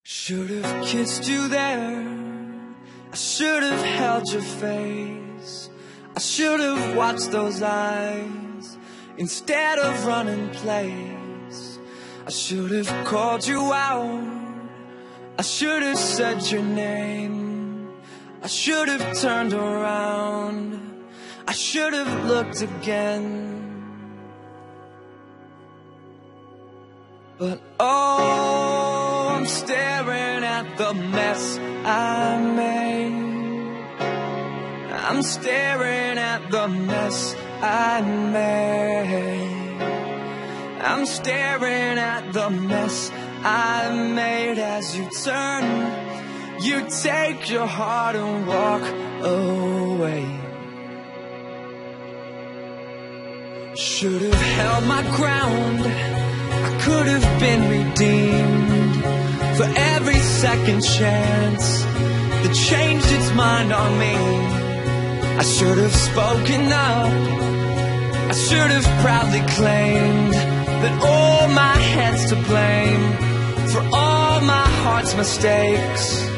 Should've kissed you there, I should've held your face, I should've watched those eyes instead of running place. I should've called you out, I should've said your name, I should've turned around, I should've looked again. But oh, I'm staring at the mess I made. I'm staring at the mess I made. I'm staring at the mess I made. As you turn, you take your heart and walk away. Should've held my ground, I could have been redeemed for every second chance that changed its mind on me. I should have spoken up, I should have proudly claimed that all my head's to blame for all my heart's mistakes.